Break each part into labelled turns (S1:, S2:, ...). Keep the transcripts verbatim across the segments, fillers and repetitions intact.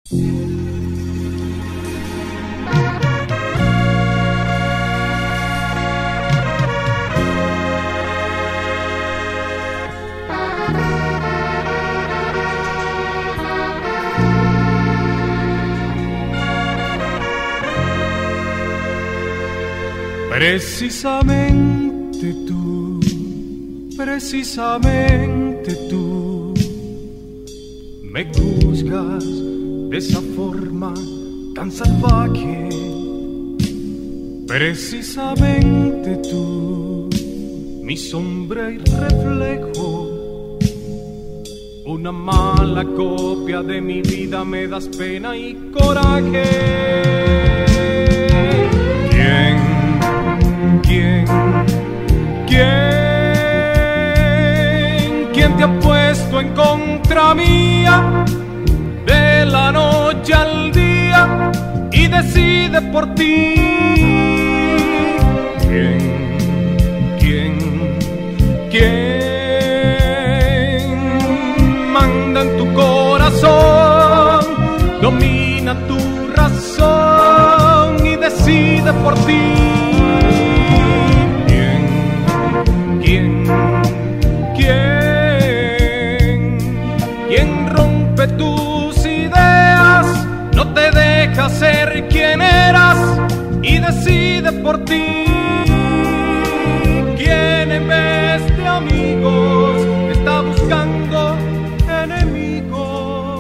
S1: Precisamente tú, precisamente tú, me juzgas de esa forma tan salvaje. Precisamente tú, mi sombra y reflejo, una mala copia de mi vida, me das pena y coraje. ¿Quién? ¿Quién? ¿Quién? ¿Quién te ha puesto en contra mía de la noche al día y decide por ti? ¿Quién? ¿Quién? ¿Quién manda en tu corazón, domina tu razón y decide por ti? ¿Quién? ¿Quién? ¿Quién rompe tus ideas, no te deja ser quien eras y decide por ti? ¿Quién en vez de amigos está buscando enemigos?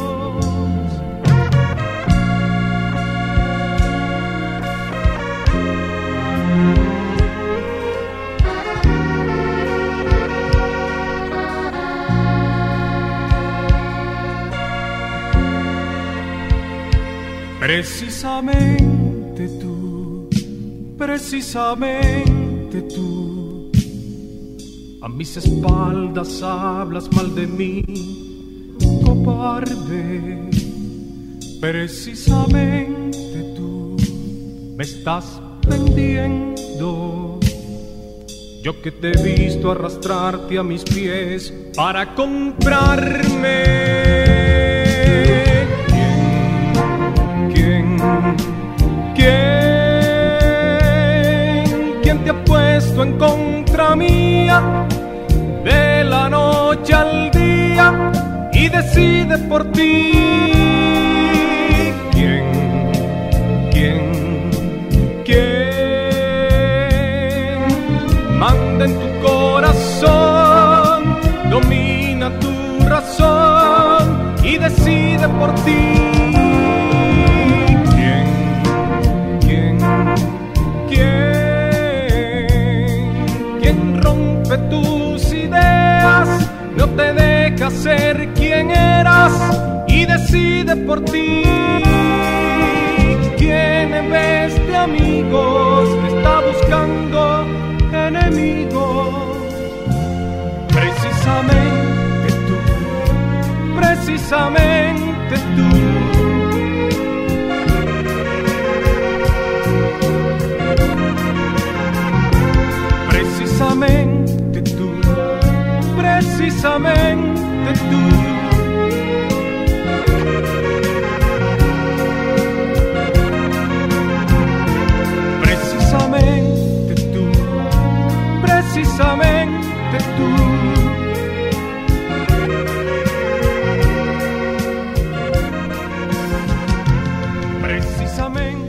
S1: Precisamente tú, precisamente tú, a mis espaldas hablas mal de mí, cobarde. Precisamente tú me estás vendiendo, yo que te he visto arrastrarte a mis pies para comprarme. ¿Quién? ¿Quién te ha puesto en contra mía de la noche al día y decide por ti? ¿Quién? ¿Quién? ¿Quién manda en tu corazón, domina tu razón y decide por ti? Tus ideas, no te deja ser quien eras y decide por ti. ¿Quién en vez de amigos está buscando enemigos? Precisamente tú, precisamente tú. Precisamente tú, precisamente tú. Precisamente tú, precisamente tú. Precisamente